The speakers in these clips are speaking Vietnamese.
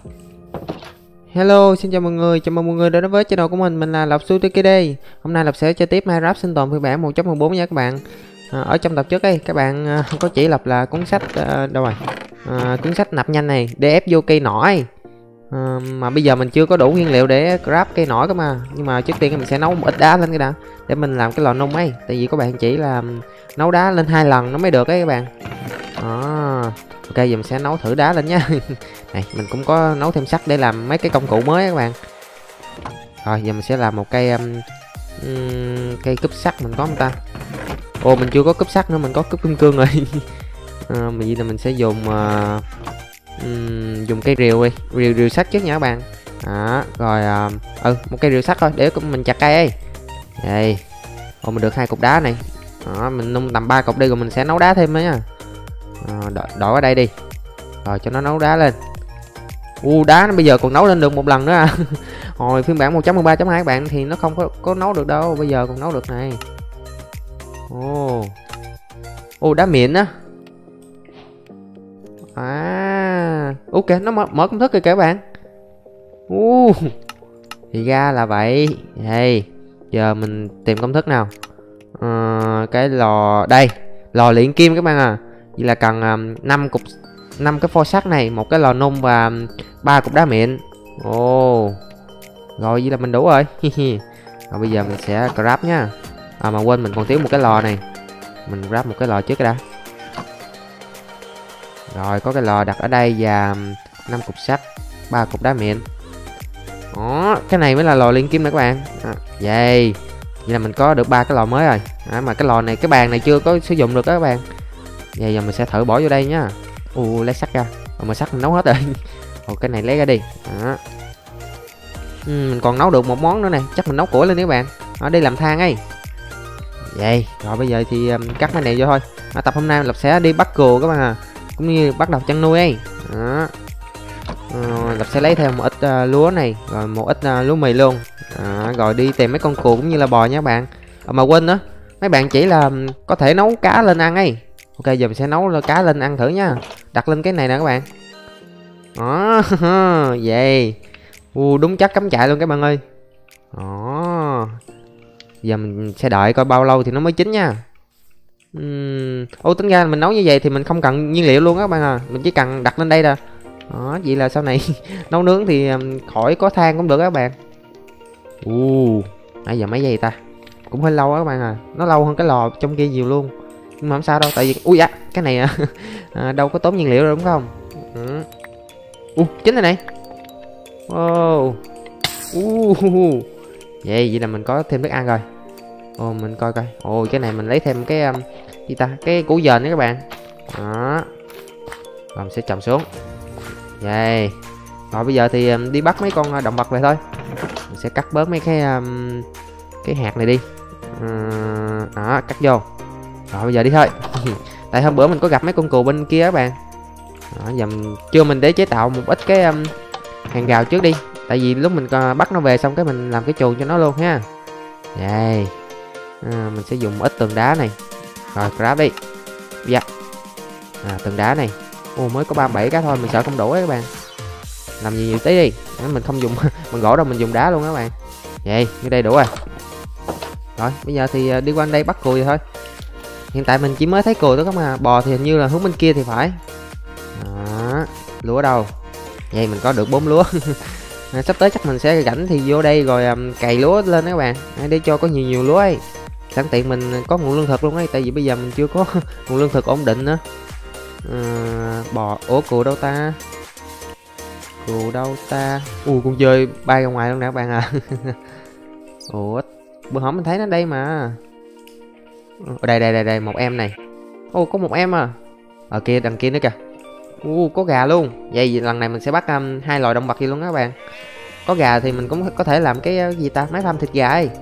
Hello, xin chào mọi người, chào mừng mọi người đã đến với channel của mình là Lộc Su đây. Hôm nay Lộc sẽ chơi tiếp Minecraft sinh tồn phiên bản 1.14 nha các bạn. Ở trong tập trước đây các bạn có chỉ lập là cuốn sách đâu rồi? Cuốn sách nạp nhanh này để ép vô cây nổi. Mà bây giờ mình chưa có đủ nguyên liệu để grab cây nổi cơ mà. Nhưng mà trước tiên mình sẽ nấu một ít đá lên cái đã để mình làm cái lò nung ấy. Tại vì các bạn chỉ là nấu đá lên 2 lần nó mới được ấy các bạn. Ok, giờ mình sẽ nấu thử đá lên nhá. Này, mình cũng có nấu thêm sắt để làm mấy cái công cụ mới các bạn. Rồi, giờ mình sẽ làm một cây cây cúp sắt mình có không ta? Ồ, mình chưa có cúp sắt nữa, mình có cúp kim cương rồi. Vậy là mình sẽ dùng dùng cây rìu đi, rìu sắt trước nha các bạn. Rồi một cây rìu sắt thôi để mình chặt cây ấy. Đây. Ồ, mình được 2 cục đá này. Mình nung tầm 3 cục đi rồi mình sẽ nấu đá thêm nữa nha. Đổi ở đây đi. Rồi cho nó nấu đá lên. Đá nó bây giờ còn nấu lên được một lần nữa à. Hồi phiên bản 1.13.2 các bạn thì nó không có nấu được đâu, bây giờ còn nấu được này. Đá mịn á. Ok, nó mở công thức rồi các bạn. Thì ra là vậy. Đây, giờ mình tìm công thức nào. Cái lò đây, lò luyện kim các bạn à. Vậy là cần 5 cái phôi sắt này, một cái lò nung và 3 cục đá mịn. Rồi vậy là mình đủ rồi. Rồi bây giờ mình sẽ grab nhá. Mà quên, mình còn thiếu một cái lò này. Mình grab một cái lò trước cái đã. Rồi có cái lò đặt ở đây và 5 cục sắt, 3 cục đá mịn. Cái này mới là lò luyện kim này các bạn. Vậy là mình có được 3 cái lò mới rồi. Mà cái lò này, cái bàn này chưa có sử dụng được đó các bạn. Vậy giờ mình sẽ thử bỏ vô đây nhá. Lấy sắt ra. Mà sắt mình nấu hết rồi. Cái này lấy ra đi. Mình còn nấu được một món nữa này, chắc mình nấu củi lên các bạn. Đi làm than ấy. Vậy, rồi bây giờ thì cắt cái này vô thôi. Tập hôm nay Lộc sẽ đi bắt cừu các bạn à, cũng như bắt đầu chăn nuôi ấy. Lộc sẽ lấy thêm một ít lúa này, rồi một ít lúa mì luôn. Rồi đi tìm mấy con cừu cũng như là bò nha các bạn. Mà quên nữa, mấy bạn chỉ là có thể nấu cá lên ăn ấy. Ok, giờ mình sẽ nấu cá lên ăn thử nha. Đặt lên cái này nè các bạn. Vậy. Đúng chắc cắm trại luôn các bạn ơi. Giờ mình sẽ đợi coi bao lâu thì nó mới chín nha. Tính ra mình nấu như vậy thì mình không cần nhiên liệu luôn á các bạn à. Mình chỉ cần đặt lên đây nè. Vậy là sau này nấu nướng thì khỏi có than cũng được các bạn. Nãy giờ mấy giây ta? Cũng hơi lâu á các bạn à. Nó lâu hơn cái lò trong kia nhiều luôn. Nhưng mà không sao đâu, tại vì cái này đâu có tốn nhiên liệu rồi đúng không? Chín rồi này. Vậy là mình có thêm thức ăn rồi. Mình coi cái này mình lấy thêm cái gì ta, cái củ dền đó các bạn. Rồi mình sẽ trồng xuống. Vậy. Rồi bây giờ thì đi bắt mấy con động vật về thôi. Mình sẽ cắt bớt mấy cái hạt này đi. Cắt vô. Rồi bây giờ đi thôi. Tại hôm bữa mình có gặp mấy con cừu bên kia các bạn. Giờ mình để chế tạo một ít cái hàng rào trước đi. Tại vì lúc mình bắt nó về xong cái mình làm cái chuồng cho nó luôn ha. Đây. Mình sẽ dùng ít tường đá này. Rồi grab đi. Dạ. Tường đá này. Mới có 37 cái thôi, mình sợ không đủ ấy các bạn. Làm nhiều tí đi. Mình không dùng bằng gỗ đâu, mình dùng đá luôn các bạn. Vậy, như đây đủ rồi. Rồi, bây giờ thì đi quanh đây bắt cùi thôi. Hiện tại mình chỉ mới thấy cùi thôi các mà. Bò thì hình như là hướng bên kia thì phải. Lúa đâu? Vậy mình có được 4 lúa. Sắp tới chắc mình sẽ rảnh thì vô đây rồi cày lúa lên các bạn, để cho có nhiều lúa ấy. Sẵn tiện mình có nguồn lương thực luôn ấy, tại vì bây giờ mình chưa có nguồn lương thực ổn định nữa. Bò, cừu đâu ta? Con dơi bay ra ngoài luôn nè các bạn à. Bữa hổm mình thấy nó đây mà. Đây một em này. Có một em à. Ở kia, đằng kia nữa kìa. Có gà luôn. Vậy lần này mình sẽ bắt 2 loài động vật gì luôn đó các bạn. Có gà thì mình cũng có thể làm cái gì ta, máy farm thịt gà ấy.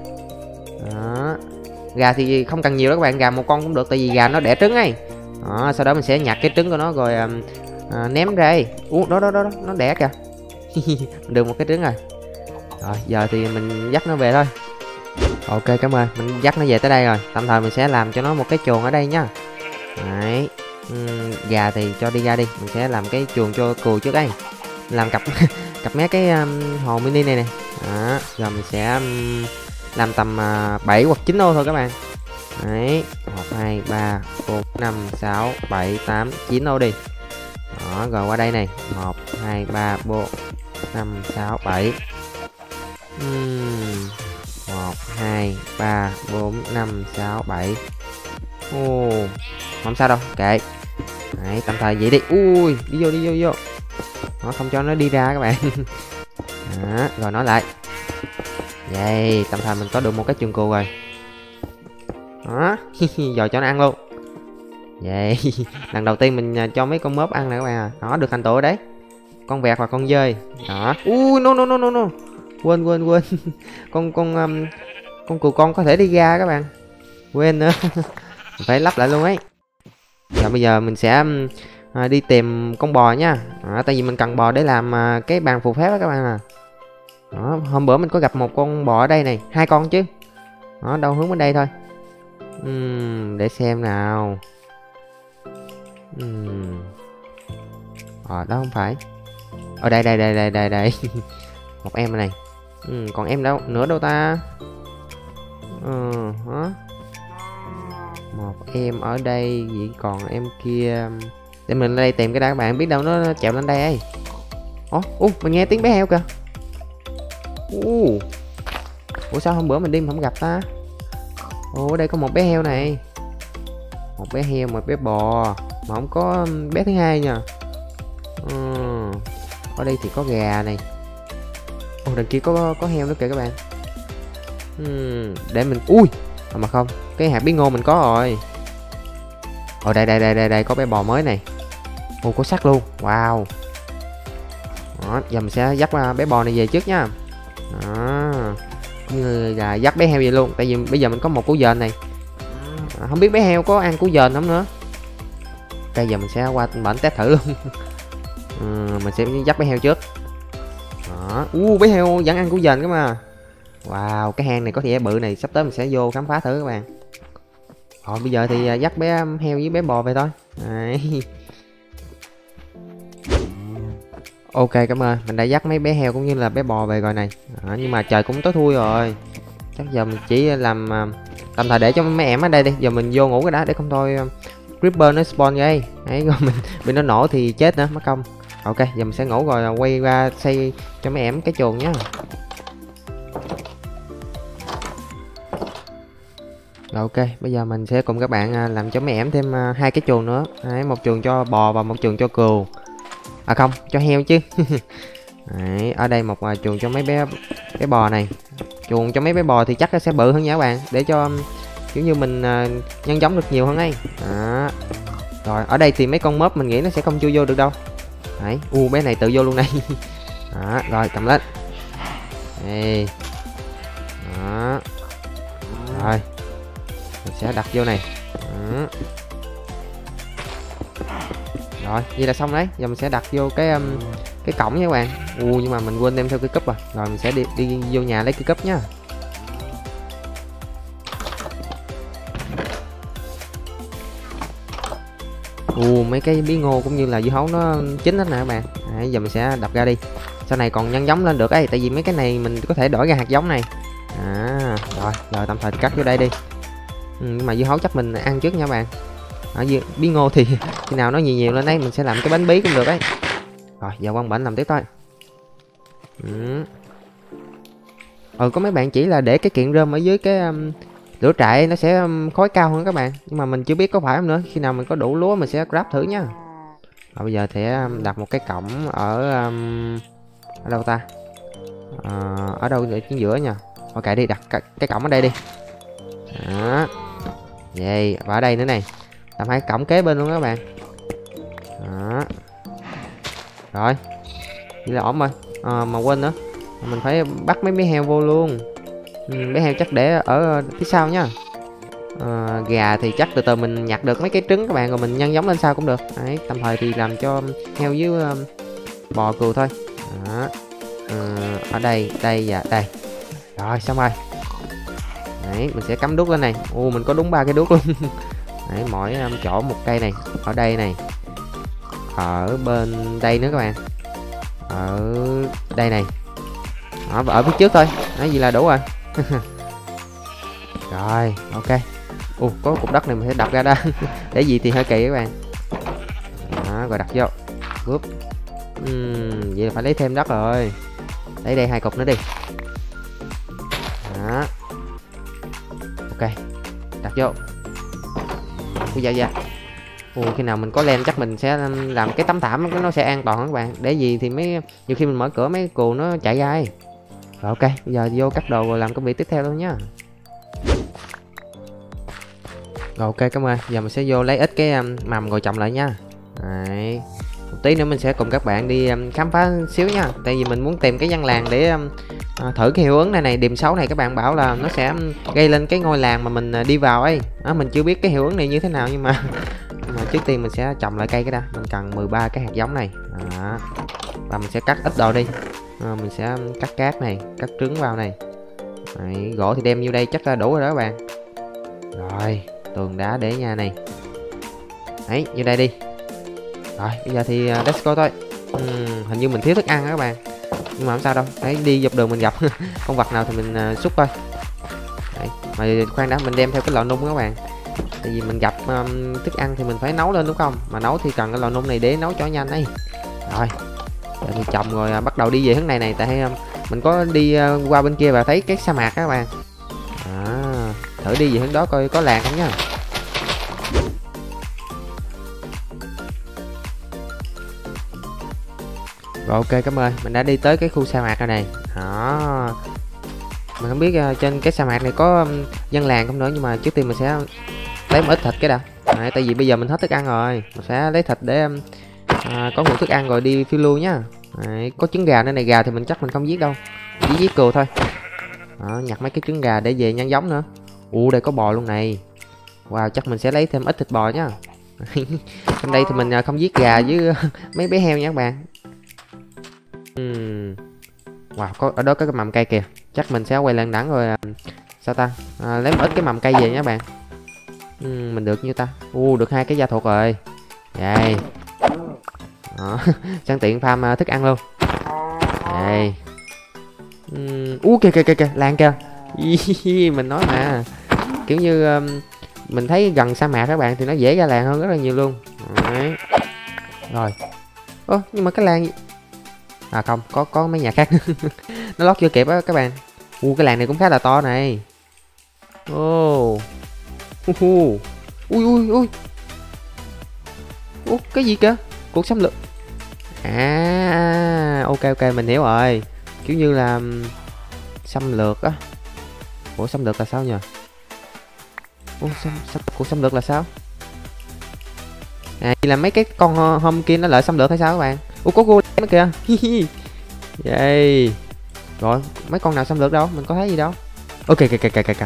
Gà thì không cần nhiều đó các bạn, gà một con cũng được, tại vì gà nó đẻ trứng ấy. Sau đó mình sẽ nhặt cái trứng của nó rồi ném ra ấy. Đó nó đẻ kìa. Mình được một cái trứng rồi. Rồi giờ thì mình dắt nó về thôi. Ok, cảm ơn. Mình dắt nó về tới đây rồi. Tạm thời mình sẽ làm cho nó một cái chuồng ở đây nhá. Đấy. Gà thì cho đi ra đi. Mình sẽ làm cái chuồng cho cừu trước đây. làm cặp cặp mé cái hồ mini này nè. Đó, rồi mình sẽ làm tầm 7 hoặc 9 ô thôi các bạn. Đấy, 1 2 3 4 5 6 7 8 9 ô đi. Đó, rồi qua đây này, 1 2 3 4 5 6 7. 1 2 3 4 5 6 7. Ồ, không sao đâu, kệ. Đấy, tạm thời vậy đi. Ui, đi vô. Nó không cho nó đi ra các bạn. Đó, rồi nói lại. Vậy, tạm thời mình có được một cái chuồng cừu rồi. Đó, giờ cho nó ăn luôn. Vậy, lần đầu tiên mình cho mấy con mớp ăn nè các bạn à. Đó, được thành tựu đấy. Con vẹt và con dơi. Đó. Ui, no. Quên. Con cừu con có thể đi ra các bạn. Quên nữa. Phải lắp lại luôn ấy. Giờ bây giờ mình sẽ đi tìm con bò nha. Tại vì mình cần bò để làm cái bàn phù phép đó các bạn à. Đó, hôm bữa mình có gặp một con bò ở đây này, 2 con chứ. Đó, đâu hướng bên đây thôi. Để xem nào. Đó không phải. Ở đây. Một em này. Còn em đâu nữa đâu ta. Hả? Một em ở đây, vậy còn em kia. Để mình lên đây tìm cái đã các bạn, biết đâu nó trèo lên đây ấy. Mình nghe tiếng bé heo kìa. Ủa sao hôm bữa mình đi mà không gặp ta. Ở đây có một bé heo này. Một bé heo, một bé bò, mà không có bé thứ hai nha. Ở đây thì có gà này. Đằng kia có heo nữa kìa các bạn. Để mình mà không, cái hạt bí ngô mình có rồi. Đây có bé bò mới này. Có sắt luôn. Wow. Đó, giờ mình sẽ dắt bé bò này về trước nha. Đó, cũng như là dắt bé heo về luôn, tại vì bây giờ mình có một củ dền này. Không biết bé heo có ăn củ dền không nữa. Bây giờ mình sẽ qua bển test thử luôn. Mình sẽ dắt bé heo trước. Đó. Bé heo vẫn ăn củ dền cơ mà. Wow, cái hang này có thể bự này, sắp tới mình sẽ vô khám phá thử các bạn. Bây giờ thì dắt bé heo với bé bò về thôi. Đấy. Ok, cảm ơn. Mình đã dắt mấy bé heo cũng như là bé bò về rồi này. Nhưng mà trời cũng tối thui rồi. Chắc giờ mình chỉ làm tạm thời để cho mấy em ở đây đi. Giờ mình vô ngủ cái đã, để không thôi creeper nó spawn gây. Đấy, rồi mình bị nó nổ thì chết nữa, mất công. Ok, giờ mình sẽ ngủ rồi quay ra xây cho mấy em cái chuồng nhá. Rồi ok, bây giờ mình sẽ cùng các bạn làm cho mấy em thêm 2 cái chuồng nữa. Đấy, một chuồng cho bò và một chuồng cho cừu. À không, cho heo chứ. Đấy, ở đây một chuồng cho mấy bé bò này. Chuồng cho mấy bé bò thì chắc nó sẽ bự hơn nha các bạn, để cho kiểu như mình nhân giống được nhiều hơn ấy. Đó. Rồi, ở đây thì mấy con mớp mình nghĩ nó sẽ không chui vô được đâu. Đấy, bé này tự vô luôn này. Đó, rồi cầm lên. Đây. Đó. Rồi. Mình sẽ đặt vô này. Đó. Rồi, vậy là xong đấy. Giờ mình sẽ đặt vô cái cổng nha các bạn. Nhưng mà mình quên đem theo cái cúp rồi. Rồi mình sẽ đi vô nhà lấy cái cúp nhá. Mấy cái bí ngô cũng như là dưa hấu nó chín hết nè các bạn. Đấy, giờ mình sẽ đập ra đi. Sau này còn nhân giống lên được ấy, tại vì mấy cái này mình có thể đổi ra hạt giống này. Rồi tạm thời cắt vô đây đi. Nhưng mà dưa hấu chắc mình ăn trước nha các bạn. Bí ngô thì khi nào nó nhiều lên đấy mình sẽ làm cái bánh bí cũng được ấy. Rồi giờ quăng bển làm tiếp thôi. Có mấy bạn chỉ là để cái kiện rơm ở dưới cái lửa trại nó sẽ khói cao hơn các bạn, nhưng mà mình chưa biết có phải không nữa. Khi nào mình có đủ lúa mình sẽ grab thử nha. Rồi bây giờ thì đặt một cái cổng ở đâu ta. Ở đâu để chính giữa nha. Ok đi, đặt cái cổng ở đây đi. Đó. Vậy và ở đây nữa này, làm 2 cổng kế bên luôn đó các bạn. Đó. Rồi vậy là ổn rồi. Mà quên nữa, mình phải bắt mấy bé heo vô luôn. Bé heo chắc để ở phía sau nha. Gà thì chắc từ từ mình nhặt được mấy cái trứng các bạn, rồi mình nhân giống lên sau cũng được. Đấy, tạm thời thì làm cho heo với bò cừu thôi. Đó. Ở đây và đây. Rồi xong rồi. Đấy, mình sẽ cắm đuốc lên này. Mình có đúng 3 cái đuốc luôn. Đấy, mỗi chỗ một cây này. Ở đây này, ở bên đây nữa các bạn. ở đây này. Đó, ở phía trước thôi, nói gì là đủ rồi. Rồi, ok. Có cục đất này mình sẽ đập ra đó. Để gì thì hơi kỳ các bạn. Đó, rồi đặt vô. Cúp. Vậy là phải lấy thêm đất rồi. Lấy đây 2 cục nữa đi. Đó. Ok. Đặt vô. Ui dạ. Khi nào mình có len chắc mình sẽ làm cái tấm thảm nó sẽ an toàn các bạn. Để gì thì nhiều khi mình mở cửa mấy cừu nó chạy ra ấy. Rồi ok, bây giờ vô cắt đồ rồi làm công việc tiếp theo luôn nhá. Rồi ok, cảm ơn. Giờ mình sẽ vô lấy ít cái mầm rồi trồng lại nha. Đấy. Một tí nữa mình sẽ cùng các bạn đi khám phá xíu nha. Tại vì mình muốn tìm cái dân làng để thử cái hiệu ứng này điềm xấu này. Các bạn bảo là nó sẽ gây lên cái ngôi làng mà mình đi vào ấy. Mình chưa biết cái hiệu ứng này như thế nào nhưng mà trước tiên mình sẽ trồng lại cây cái đã. Mình cần 13 cái hạt giống này. Đó. Và mình sẽ cắt ít đồ đi. Mình sẽ cắt cát này, cắt trứng vào này. Đấy, gỗ thì đem vô đây chắc là đủ rồi đó các bạn. Rồi, tường đá để nhà này. Đấy, vô đây đi. Rồi, bây giờ thì let's go thôi. Hình như mình thiếu thức ăn đó các bạn. Nhưng mà không sao đâu. Đấy, đi dọc đường mình gặp con vật nào thì mình xúc thôi. Đấy, mà khoan đã, mình đem theo cái lò nung các bạn. Tại vì mình gặp thức ăn thì mình phải nấu lên đúng không? Mà nấu thì cần cái lò nung này để nấu cho nhanh ấy. Rồi, giờ thì trồng rồi bắt đầu đi về hướng này. Tại mình có đi qua bên kia và thấy cái sa mạc các bạn. Thử đi về hướng đó coi có làng không nhá. Rồi ok, cảm ơn. Mình đã đi tới cái khu sa mạc rồi này. Đó. Mình không biết trên cái sa mạc này có dân làng không nữa. Nhưng mà trước tiên mình sẽ lấy một ít thịt cái đã. Đấy, tại vì bây giờ mình hết thức ăn rồi. Mình sẽ lấy thịt để có nguồn thức ăn rồi đi phiêu lưu nhá. Đấy, có trứng gà nữa này. Gà thì mình chắc mình không giết đâu. Chỉ giết cừu thôi. Đó, nhặt mấy cái trứng gà để về nhân giống nữa. Đây có bò luôn này. Wow, chắc mình sẽ lấy thêm ít thịt bò nhá. Trong đây thì mình không giết gà với mấy bé heo nha các bạn. Wow, có ở đó có cái mầm cây kìa. Chắc mình sẽ quay lên đẳng rồi sao ta, lấy một ít cái mầm cây về nha các bạn. Mình được nhiêu ta? Được 2 cái da thuộc rồi. Đây. Sẵn tiện farm thức ăn luôn. Đây. Kìa làng kìa. Mình nói mà, kiểu như mình thấy gần sa mạc các bạn thì nó dễ ra làng hơn rất là nhiều luôn. Đấy. Rồi. Nhưng mà cái làng không, có mấy nhà khác. Nó lót chưa kịp á các bạn. Cái làng này cũng khá là to này. Ui. Cái gì kìa? Cuộc xâm lược. Ok mình hiểu rồi. Kiểu như là xâm lược á. Xâm lược là sao nhỉ? Cuộc xâm lược là sao? Chỉ là mấy cái con hôm kia nó lại xâm lược hay sao các bạn? Có golem nữa kìa. Vậy. Rồi, mấy con nào xâm lược đâu? Mình có thấy gì đâu. Kìa.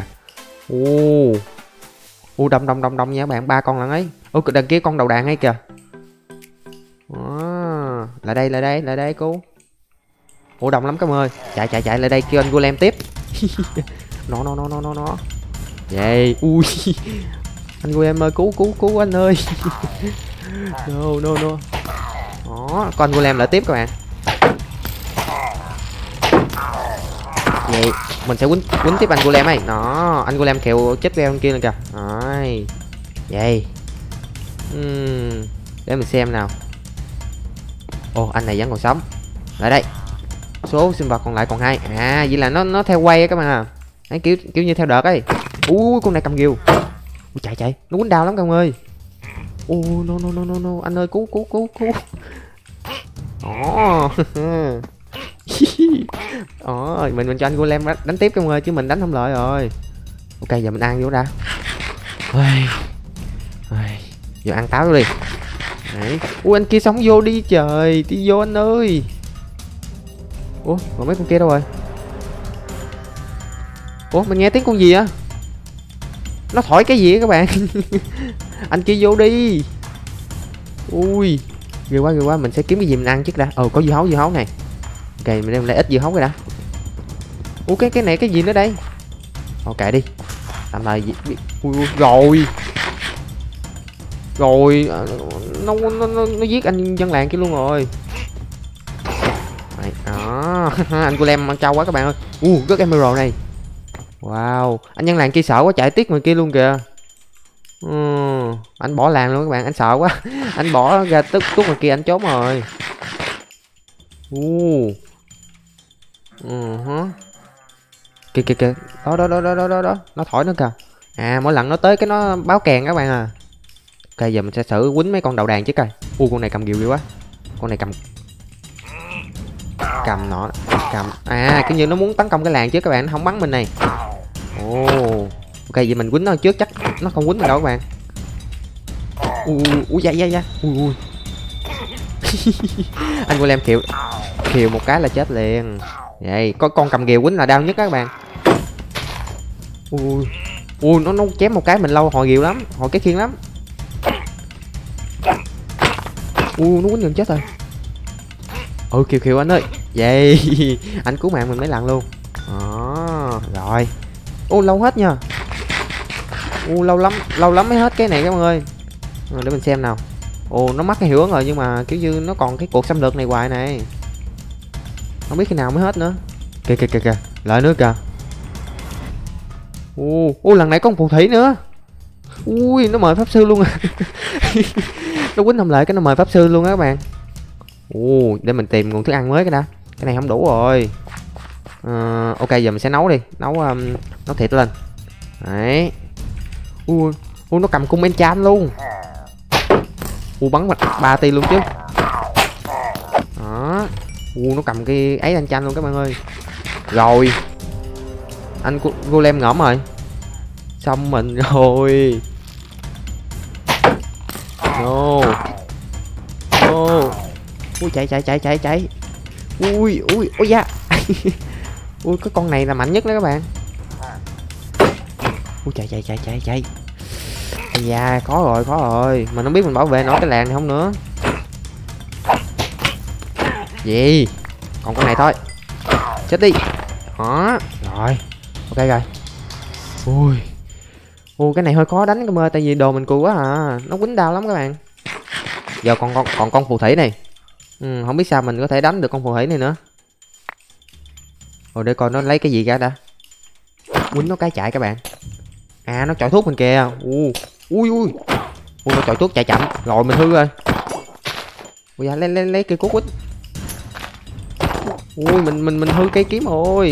Đông nha các bạn, 3 con lận ấy. Đằng kia con đầu đàn ấy kìa. Lại đây cô. Đông lắm các ơi. Chạy lại đây kêu anh golem tiếp. Nó. Vậy. Anh golem ơi, cứu anh ơi. No. Đó, con golem lại tiếp các bạn. Vậy mình sẽ quýnh tiếp anh golem ấy. Đó, anh golem kẹo chết veo bên kia nè kìa. Rồi. Vậy. Để mình xem nào. Anh này vẫn còn sống. Lại đây. Số sinh vật còn lại còn 2. Vậy là nó theo quay á các bạn à. Đấy, kiểu như theo đợt ấy. Con này cầm ghiêu. Chạy. Nó quýnh đau lắm các bạn ơi. No. Anh ơi cứu. Mình cho anh golem đánh tiếp các bạn ơi, chứ mình đánh không lợi rồi. Ok, giờ mình ăn vô đã. Giờ ăn táo đi. Đấy. Anh kia sống vô đi trời. Đi vô anh ơi. Mà mấy con kia đâu rồi? Mình nghe tiếng con gì á? Nó thổi cái gì á các bạn? Anh kia vô đi. Ghê quá, mình sẽ kiếm cái gì mình ăn trước đã. Có dưa hấu này. Ok, mình đem lại ít dưa hấu rồi đã. Cái này cái gì nữa đây? Ok đi. Tạm thời rồi nó giết anh dân làng kia luôn rồi. Đó. Anh Golem ăn trâu quá các bạn ơi. Rất emerald này. Wow, anh nhân làng kia sợ quá, chạy tiếc ngoài kia luôn kìa. Anh bỏ làng luôn các bạn, anh sợ quá. Anh bỏ ra tức ngoài kia anh trốn rồi. Kìa kìa kìa, đó, nó thổi nữa kìa. Mỗi lần nó tới cái nó báo kèn các bạn à. Ok, giờ mình sẽ thử quýnh mấy con đầu đàn chứ coi. Con này cầm ghiều ghê quá. Con này cầm nó kiểu như nó muốn tấn công cái làng chứ các bạn, nó không bắn mình này. Ok, vậy mình quýnh nó trước, chắc nó không quýnh mình đâu các bạn. Da. Anh Golem khiều một cái là chết liền. Vậy có con cầm ghiều quýnh là đau nhất các bạn. Nó chém một cái mình lâu hồi ghiều lắm, hồi cái khiên lắm. Nó quýnh gần chết rồi. Khiều anh ơi. Vậy anh cứu mạng mình mấy lần luôn. Rồi. Lâu hết nha. Lâu lắm mới hết cái này các bạn ơi. Để mình xem nào. Nó mắc cái hiệu ứng rồi, nhưng mà kiểu như nó còn cái cuộc xâm lược này hoài này. Không biết khi nào mới hết nữa. Kìa, lại nữa kìa. Lần này có một phù thủy nữa. Nó mời pháp sư luôn à. Nó quýnh không lại cái nó mời pháp sư luôn á các bạn. Để mình tìm nguồn thức ăn mới cái đã. Cái này không đủ rồi. Ok, giờ mình sẽ nấu đi. Nấu thịt lên. Đấy. Nó cầm cung enchant luôn. Bắn mặt 3 ti luôn chứ. Đó. Nó cầm cái ấy enchant luôn các bạn ơi. Rồi. Anh Golem ngõm rồi. Xong mình rồi. No. Chạy. Ui da. Cái con này là mạnh nhất đó các bạn. Chạy. Da, khó rồi. Mình không biết mình bảo vệ nổi cái làng này không nữa. Gì? Còn con này thôi. Chết đi. Đó. Rồi. Ok rồi. Cái này hơi khó đánh các ơi, tại vì đồ mình cùi quá à. Nó quýnh đau lắm các bạn. Giờ còn con phù thủy này. Không biết sao mình có thể đánh được con phù thủy này nữa. Để coi nó lấy cái gì ra đã. Quýnh nó cái chạy các bạn. Nó chọi thuốc mình kìa. Nó chọi thuốc chạy chậm. Rồi mình hư rồi. Dạ, lấy cây cuốc quýnh. Mình hư cây kiếm rồi.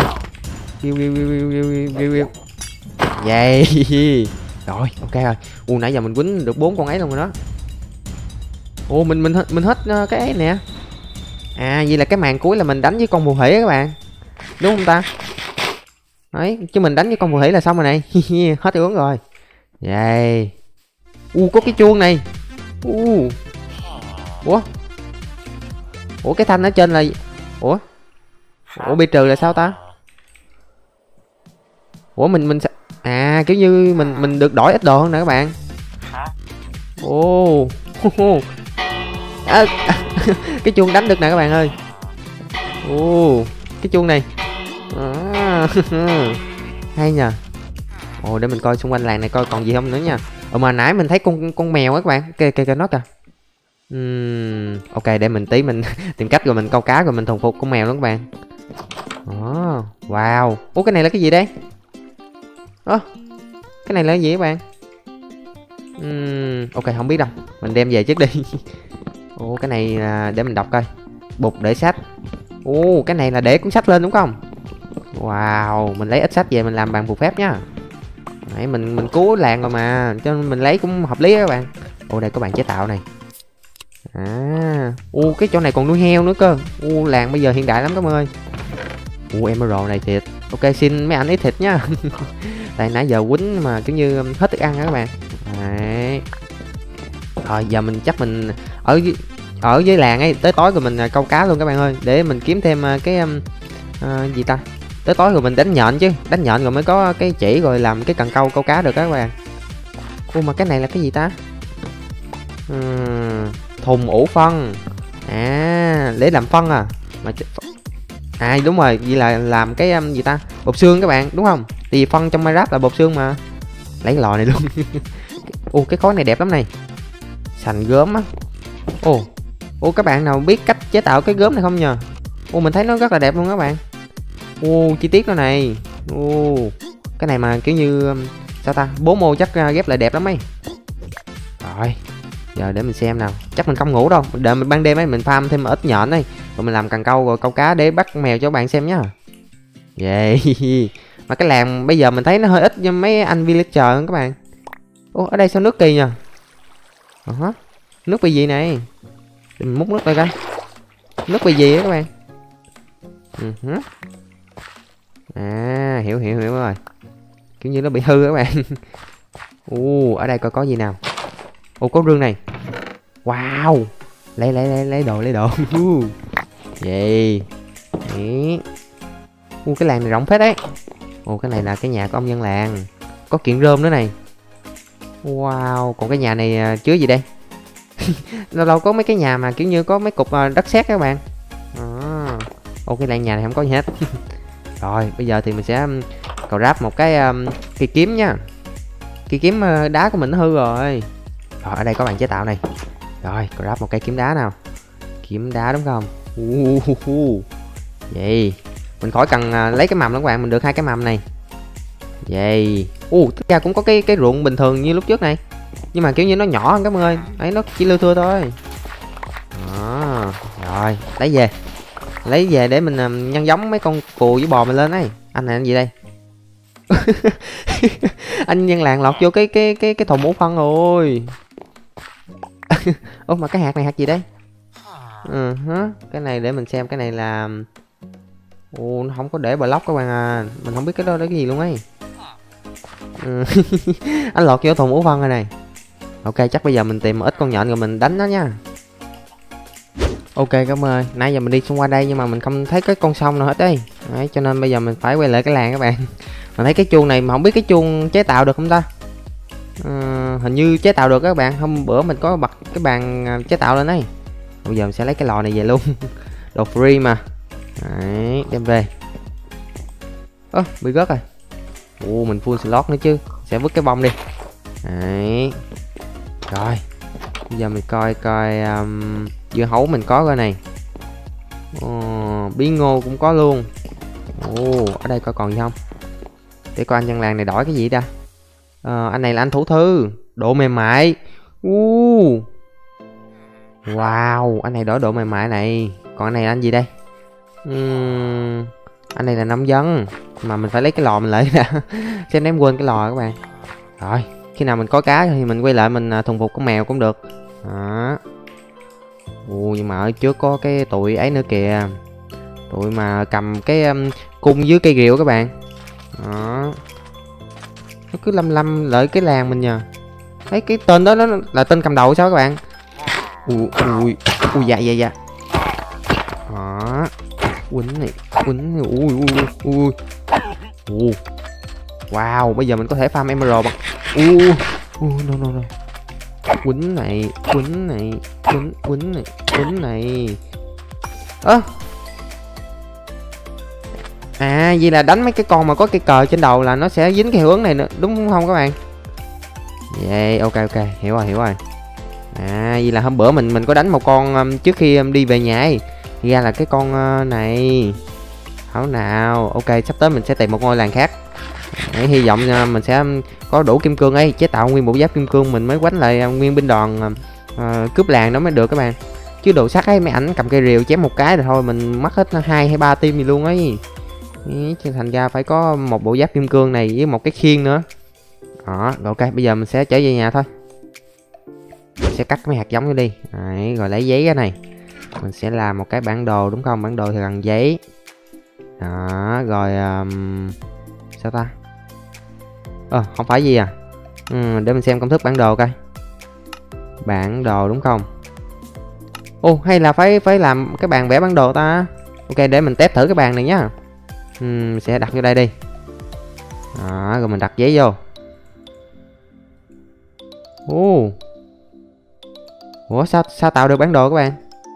Kêu. Vậy. Rồi, ok rồi. Nãy giờ mình quýnh được 4 con ấy luôn rồi đó. Mình hết cái ấy nè. Vậy là cái màn cuối là mình đánh với con phù thủy các bạn. Đúng không ta? Đấy, chứ mình đánh với con phù thủy là xong rồi này. Hết hiệu ứng rồi. Vậy. Có cái chuông này. Ủa cái thanh ở trên là Ủa bị trừ là sao ta? Mình kiểu như mình được đổi ít đồ hơn nè các bạn. Cái chuông đánh được nè các bạn ơi. Cái chuông này. Hay nhờ. Để mình coi xung quanh làng này coi còn gì không nữa nha. Mà nãy mình thấy con mèo á các bạn. Kìa nó kìa. Ok, để mình mình tìm cách rồi mình câu cá rồi mình thuần phục con mèo luôn các bạn. Wow. Cái này là cái gì đây? Cái này là cái gì các bạn? Ok, không biết đâu. Mình đem về trước đi. Cái này là để mình đọc coi. Bục để sách. Cái này là để cuốn sách lên đúng không? Wow, mình lấy ít sách về mình làm bàn phù phép nhá. Nãy mình cứu làng rồi mà, cho nên mình lấy cũng hợp lý đó các bạn. Đây có bàn chế tạo này. Cái chỗ này còn nuôi heo nữa cơ. Làng bây giờ hiện đại lắm các bạn ơi. Emerald này thịt. Ok, xin mấy anh ít thịt nhá. Tại nãy giờ quýnh mà kiểu như hết thức ăn đó các bạn. Đấy. Rồi giờ chắc mình ở dưới làng ấy, tới tối rồi mình câu cá luôn các bạn ơi, để mình kiếm thêm cái gì ta. Tới tối rồi mình đánh nhện chứ, đánh nhện rồi mới có cái chỉ rồi làm cái cần câu cá được các bạn. Mà cái này là cái gì ta? Thùng ủ phân. Để làm phân à. Đúng rồi, vậy là làm cái gì ta, bột xương các bạn, đúng không? Thì phân trong Minecraft là bột xương mà. Lấy lò này luôn. Cái khối này đẹp lắm này. Sành gốm á. Các bạn nào biết cách chế tạo cái gốm này không nhờ? Ô, mình thấy nó rất là đẹp luôn các bạn. Ô, chi tiết nó này. Ô, cái này mà kiểu như sao ta, 4 ô chắc ghép lại đẹp lắm ấy. Rồi, giờ để mình xem nào. Chắc mình không ngủ đâu, đợi mình ban đêm ấy mình farm thêm ít nhện ấy, rồi mình làm cần câu rồi câu cá để bắt mèo cho các bạn xem nhá. Yeah. Mà cái làng bây giờ mình thấy nó hơi ít như mấy anh villager các bạn. Ô, ở đây sao nước kỳ nhờ? Nước bị gì này? Để mình múc nước đây coi. Nước bị gì á các bạn? À, hiểu rồi. Kiểu như nó bị hư các bạn. Ở đây coi có gì nào. Có rương này. Wow. Lấy đồ. Vậy. Cái làng này rộng phết đấy. Cái này là cái nhà của ông dân làng. Có kiện rơm nữa này. Wow, còn cái nhà này chứa gì đây? Lâu lâu có mấy cái nhà mà kiểu như có mấy cục đất sét các bạn. Cái làng nhà này không có gì hết. Rồi, bây giờ thì mình sẽ cào ráp một cái cây kiếm nha. Cây kiếm đá của mình nó hư rồi. Rồi, ở đây có bạn chế tạo này. Rồi, cào ráp một cây kiếm đá nào. Kiếm đá đúng không? Vậy mình khỏi cần lấy cái mầm đó các bạn, mình được 2 cái mầm này. Vậy thực ra cũng có cái ruộng bình thường như lúc trước này, nhưng mà kiểu như nó nhỏ hơn các bạn ơi. Ấy, nó chỉ lưa thưa thôi. Rồi, lấy về để mình nhân giống mấy con cừu với bò mình lên ấy. Anh này anh gì đây? Anh dân làng lọt vô cái thùng ủ phân rồi. Mà cái hạt này hạt gì đấy? Cái này để mình xem, cái này là nó không có để block các bạn à. Mình không biết cái đó là cái gì luôn ấy. Anh lọt vô thùng ủ phân rồi này. Ok, chắc bây giờ mình tìm một ít con nhện rồi mình đánh nó nha. Ok các bạn ơi, nãy giờ mình đi xung quanh đây nhưng mà mình không thấy cái con sông nào hết đấy. Đấy, cho nên bây giờ mình phải quay lại cái làng các bạn. Mình thấy cái chuông này mà không biết cái chuông chế tạo được không ta? Hình như chế tạo được các bạn. Hôm bữa mình có bật cái bàn chế tạo lên đấy. Bây giờ mình sẽ lấy cái lò này về luôn. Đồ free mà. Đấy, đem về. Bị rớt rồi. Mình full slot nữa chứ. Sẽ vứt cái bông đi. Đấy. Rồi. Bây giờ mình coi dưa hấu mình có rồi này. Bí ngô cũng có luôn. Ở đây coi còn gì không? Để coi anh dân làng này đổi cái gì ta. Anh này là anh thủ thư. Độ mềm mại. Wow, anh này đổi độ mềm mại này. Còn anh này là anh gì đây? Anh này là nông dân. Mà mình phải lấy cái lò mình lại ra. Xem ném quên cái lò các bạn. Rồi, khi nào mình có cá thì mình quay lại mình thuần phục con mèo cũng được. Đó. Nhưng mà ở trước có cái tụi ấy nữa kìa. Tụi mà cầm cái cung dưới cây rìu các bạn. Đó. Nó cứ lâm lợi cái làng mình nhờ. Thấy cái tên đó nó là tên cầm đầu sao các bạn? Dạ. Đó. Quýnh này. Wow, bây giờ mình có thể farm emerald bằng. No. Quýnh này. Vậy là đánh mấy cái con mà có cái cờ trên đầu là nó sẽ dính cái hiệu ứng này nữa, đúng không các bạn? Vậy ok, hiểu rồi. Vậy là hôm bữa mình có đánh một con trước khi đi về nhà ấy. Thì ra là cái con này. Hảo nào. Ok, sắp tới mình sẽ tìm một ngôi làng khác. Đấy, hy vọng mình sẽ có đủ kim cương ấy, chế tạo nguyên bộ giáp kim cương mình mới quánh lại nguyên binh đoàn cướp làng đó mới được các bạn. Chứ đồ sắt ấy, mấy ảnh cầm cây rìu chém một cái rồi thôi mình mất hết 2 hay 3 team gì luôn ấy. Chứ thành ra phải có một bộ giáp kim cương này với một cái khiên nữa. Đó, rồi ok, bây giờ mình sẽ trở về nhà thôi. Mình sẽ cắt mấy hạt giống vô đi. Đấy, rồi lấy giấy cái này. Mình sẽ làm một cái bản đồ đúng không? Bản đồ thì bằng giấy. Đó, rồi sao ta? Không phải gì à? Để mình xem công thức bản đồ coi. Bản đồ đúng không? Hay là phải làm cái bàn vẽ bản đồ ta? Ok, để mình test thử cái bàn này nhá. Sẽ đặt vô đây đi. Đó, rồi mình đặt giấy vô. Ủa sao tạo được bản đồ các bạn?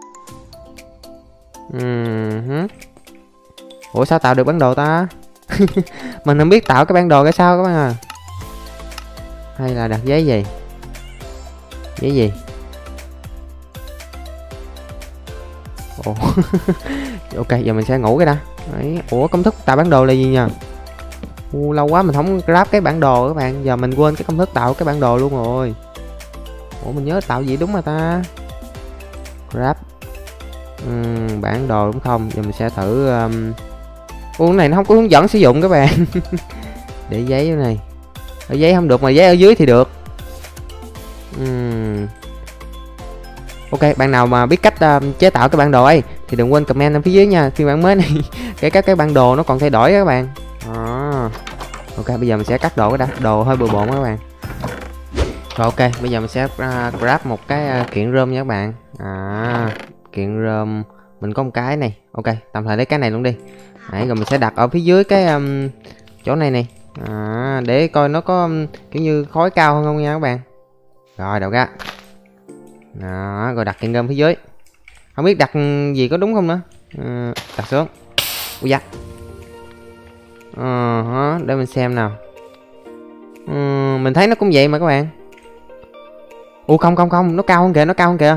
Ủa sao tạo được bản đồ ta? Mình không biết tạo cái bản đồ cái sao các bạn à. Hay là đặt giấy gì? Giấy gì? Ok, giờ mình sẽ ngủ cái đã. Đấy. Ủa công thức tạo bản đồ là gì nhờ? Lâu quá mình không grab cái bản đồ các bạn. Giờ mình quên cái công thức tạo cái bản đồ luôn rồi. Ủa mình nhớ tạo gì đúng mà ta. Grab bản đồ đúng không? Giờ mình sẽ thử cái này nó không có hướng dẫn sử dụng các bạn. Để giấy này. Ở giấy không được mà giấy ở dưới thì được. Ok, bạn nào mà biết cách chế tạo cái bản đồ ấy thì đừng quên comment ở phía dưới nha. Phiên bản mới này kể cả cái bản đồ nó còn thay đổi các bạn. Ok, bây giờ mình sẽ cắt đồ cái đã. Đồ hơi bừa bộn các bạn. Rồi ok, bây giờ mình sẽ grab một cái kiện rơm nha các bạn. Kiện rơm mình có một cái này. Ok, tạm thời lấy cái này luôn đi. Đấy, rồi mình sẽ đặt ở phía dưới cái chỗ này này. Để coi nó có kiểu như khói cao hơn không nha các bạn. Rồi đầu ra. Đó, rồi đặt kiện rơm phía dưới. Không biết đặt gì có đúng không nữa. Đặt xuống. Ui da. Để mình xem nào. Mình thấy nó cũng vậy mà các bạn. Không, nó cao hơn kìa, nó cao hơn kìa.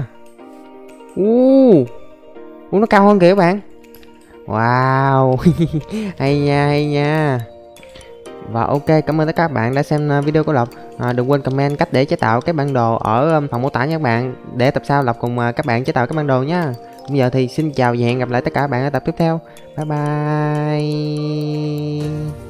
Nó cao hơn kìa các bạn. Wow. Hay nha. Và ok, cảm ơn tất cả các bạn đã xem video của Lộc. Đừng quên comment cách để chế tạo cái bản đồ ở phần mô tả nha các bạn. Để tập sau Lộc cùng các bạn chế tạo cái bản đồ nhá. Bây giờ thì xin chào và hẹn gặp lại tất cả các bạn ở tập tiếp theo. Bye bye.